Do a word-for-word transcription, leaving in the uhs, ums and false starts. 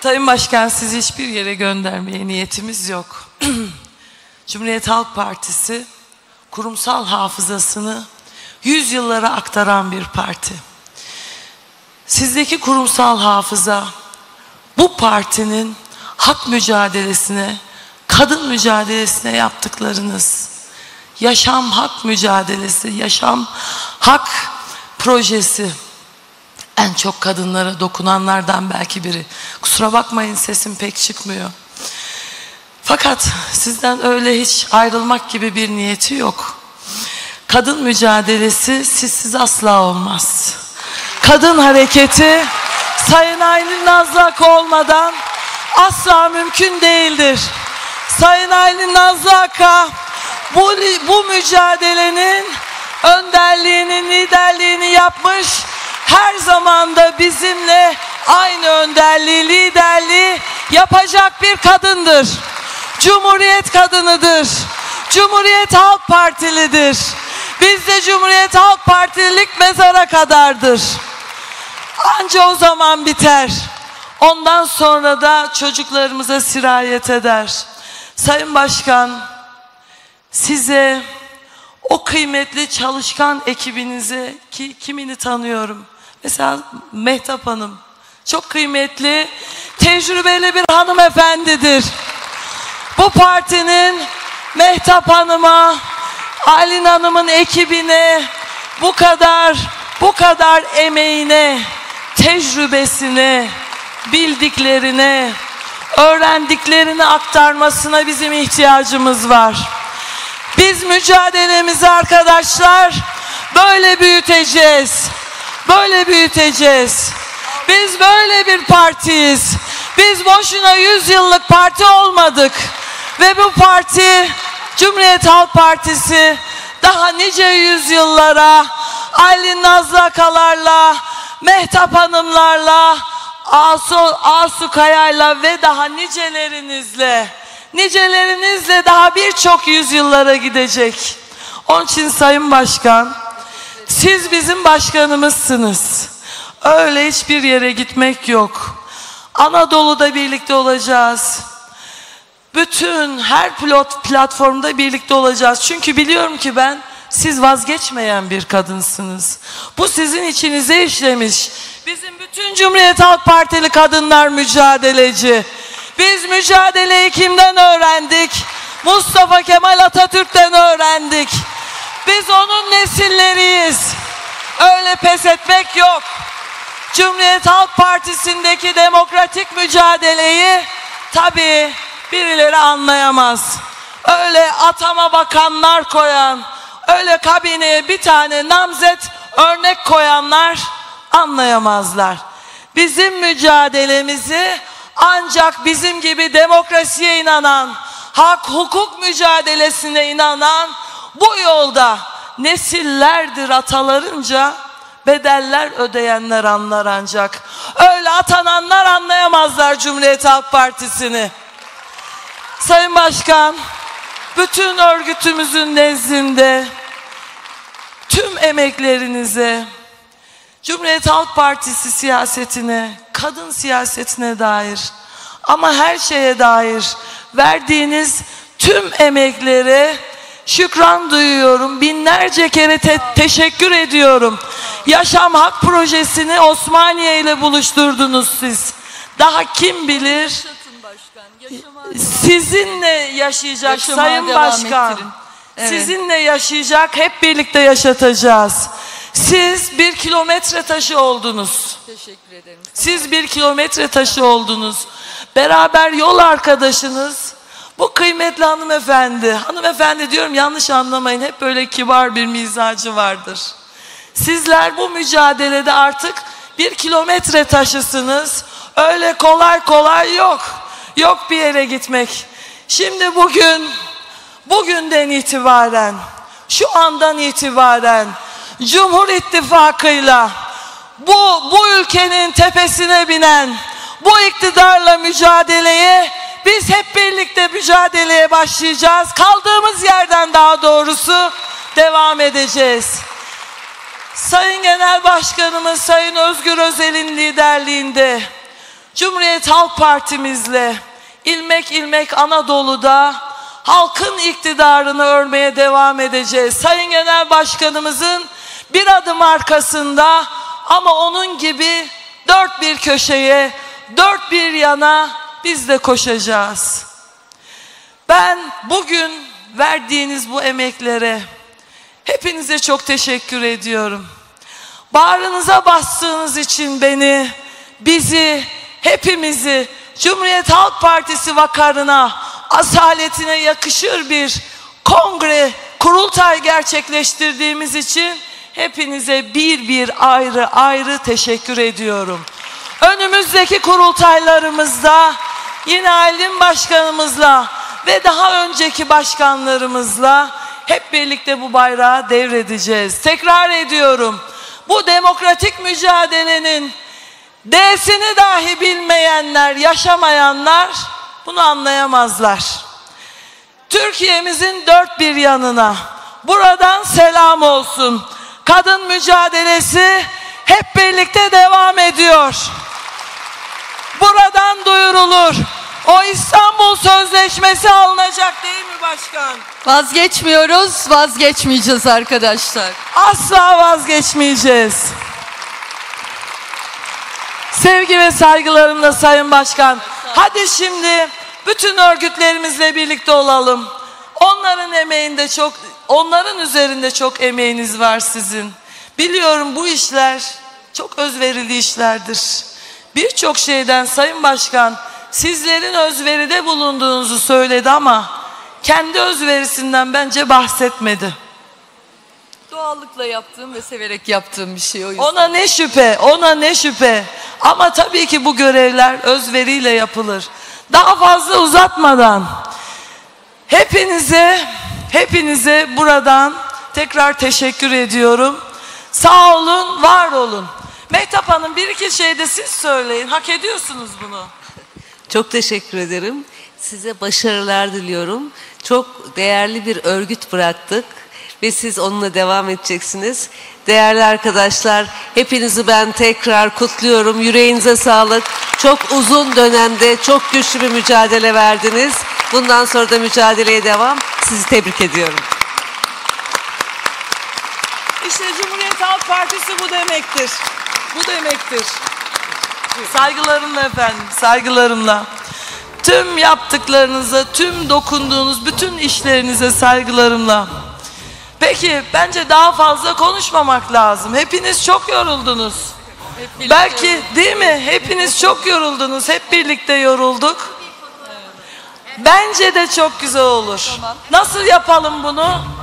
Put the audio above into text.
Sayın Başkan, sizi hiçbir yere göndermeye niyetimiz yok. Cumhuriyet Halk Partisi kurumsal hafızasını yüzyıllara aktaran bir parti. Sizdeki kurumsal hafıza bu partinin hak mücadelesine, kadın mücadelesine yaptıklarınız, yaşam hak mücadelesi, yaşam hak projesi, en çok kadınlara dokunanlardan belki biri. Kusura bakmayın, sesim pek çıkmıyor. Fakat sizden öyle hiç ayrılmak gibi bir niyeti yok. Kadın mücadelesi sizsiz asla olmaz. Kadın hareketi Sayın Aylin Nazlı Aka olmadan asla mümkün değildir. Sayın Aylin Nazlı Aka bu, bu mücadelenin önderliğini, liderliğini yapmış, her zaman da bizimle aynı önderliği, liderliği yapacak bir kadındır. Cumhuriyet kadınıdır. Cumhuriyet Halk Partilidir. Bizde Cumhuriyet Halk Partililik mezara kadardır. Anca o zaman biter. Ondan sonra da çocuklarımıza sirayet eder. Sayın Başkan, size, o kıymetli çalışkan ekibinize, ki kimini tanıyorum. Mesela Mehtap Hanım çok kıymetli, tecrübeli bir hanımefendidir. Bu partinin Mehtap Hanım'a, Aylin Hanım'ın ekibine bu kadar, bu kadar emeğine, tecrübesine, bildiklerine, öğrendiklerini aktarmasına bizim ihtiyacımız var. Biz mücadelemizi arkadaşlar böyle büyüteceğiz. Böyle büyüteceğiz. Biz böyle bir partiyiz. Biz boşuna yüz yıllık parti olmadık. Ve bu parti, Cumhuriyet Halk Partisi, daha nice yüzyıllara Aylin Nazlı Akalarla, Mehtap Hanımlarla, Asu, Asu Kaya'yla ve daha nicelerinizle, nicelerinizle daha birçok yüzyıllara gidecek. Onun için Sayın Başkan, siz bizim başkanımızsınız. Öyle hiçbir yere gitmek yok. Anadolu'da birlikte olacağız. Bütün her pilot platformda birlikte olacağız. Çünkü biliyorum ki ben, siz vazgeçmeyen bir kadınsınız. Bu sizin içinize işlemiş. Bizim bütün Cumhuriyet Halk Partili kadınlar mücadeleci. Biz mücadeleyi kimden öğrendik? Mustafa Kemal Atatürk'ten öğrendik. Biz onun nesilleriyiz. Öyle pes etmek yok. Cumhuriyet Halk Partisi'ndeki demokratik mücadeleyi tabii birileri anlayamaz. Öyle atama bakanlar koyan, öyle kabineye bir tane namzet örnek koyanlar anlayamazlar. Bizim mücadelemizi ancak bizim gibi demokrasiye inanan, hak hukuk mücadelesine inanan, bu yolda nesillerdir atalarınca bedeller ödeyenler anlar ancak. Öyle atananlar anlayamazlar Cumhuriyet Halk Partisi'ni. Sayın Başkan, bütün örgütümüzün nezdinde tüm emeklerinize, Cumhuriyet Halk Partisi siyasetine, kadın siyasetine dair ama her şeye dair verdiğiniz tüm emeklere şükran duyuyorum. Binlerce kere te teşekkür ediyorum. Yaşam Hak Projesi'ni Osmaniye ile buluşturdunuz siz. Daha kim bilir sizinle yaşayacak Yaşamaya Sayın Başkan. Evet. Sizinle yaşayacak, hep birlikte yaşatacağız. Siz bir kilometre taşı oldunuz. Teşekkür ederim. Siz bir kilometre taşı oldunuz. Beraber yol arkadaşınız bu kıymetli hanımefendi. Hanımefendi diyorum, yanlış anlamayın, hep böyle kibar bir mizacı vardır. Sizler bu mücadelede artık bir kilometre taşısınız. Öyle kolay kolay yok. Yok bir yere gitmek. Şimdi bugün, bugünden itibaren, şu andan itibaren Cumhur İttifakı'yla bu, bu ülkenin tepesine binen bu iktidarla mücadeleye biz hep birlikte mücadeleye başlayacağız. Kaldığımız yerden daha doğrusu devam edeceğiz. Sayın Genel Başkanımız Sayın Özgür Özel'in liderliğinde Cumhuriyet Halk Partimizle ilmek ilmek Anadolu'da halkın iktidarını örmeye devam edeceğiz. Sayın Genel Başkanımızın bir adım arkasında ama onun gibi dört bir köşeye, dört bir yana biz de koşacağız. Ben bugün verdiğiniz bu emeklere hepinize çok teşekkür ediyorum. Bağrınıza bastığınız için beni, bizi, hepimizi Cumhuriyet Halk Partisi vakarına, asaletine yakışır bir kongre, kurultay gerçekleştirdiğimiz için hepinize bir bir ayrı ayrı teşekkür ediyorum. Önümüzdeki kurultaylarımızda yine Aylin Başkanımızla ve daha önceki başkanlarımızla hep birlikte bu bayrağı devredeceğiz. Tekrar ediyorum, bu demokratik mücadelenin D'sini dahi bilmeyenler, yaşamayanlar bunu anlayamazlar. Türkiye'mizin dört bir yanına buradan selam olsun. Kadın mücadelesi hep birlikte devam ediyor. Buradan duyurulur. O İstanbul Sözleşmesi alınacak değil mi başkan? Vazgeçmiyoruz, vazgeçmeyeceğiz arkadaşlar. Asla vazgeçmeyeceğiz. Sevgi ve saygılarımla Sayın Başkan. Hadi şimdi bütün örgütlerimizle birlikte olalım. Onların emeğinde çok, onların üzerinde çok emeğiniz var sizin. Biliyorum bu işler çok özverili işlerdir. Birçok şeyden Sayın Başkan sizlerin özveride bulunduğunuzu söyledi ama kendi özverisinden bence bahsetmedi. Doğallıkla yaptığım ve severek yaptığım bir şey o yüzden. Ona ne şüphe, ona ne şüphe. Ama tabii ki bu görevler özveriyle yapılır. Daha fazla uzatmadan hepinize, hepinize buradan tekrar teşekkür ediyorum. Sağ olun, var olun. Mehtap Hanım, bir iki şey de siz söyleyin. Hak ediyorsunuz bunu. Çok teşekkür ederim. Size başarılar diliyorum. Çok değerli bir örgüt bıraktık ve siz onunla devam edeceksiniz. Değerli arkadaşlar, hepinizi ben tekrar kutluyorum. Yüreğinize sağlık. Çok uzun dönemde çok güçlü bir mücadele verdiniz. Bundan sonra da mücadeleye devam. Sizi tebrik ediyorum. İşte Cumhuriyet Halk Partisi bu demektir. Bu demektir. Saygılarımla efendim, saygılarımla. Tüm yaptıklarınıza, tüm dokunduğunuz bütün işlerinize saygılarımla. Peki, bence daha fazla konuşmamak lazım. Hepiniz çok yoruldunuz. Belki değil mi? Hepiniz çok yoruldunuz. Hep birlikte yorulduk. Bence de çok güzel olur. Nasıl yapalım bunu?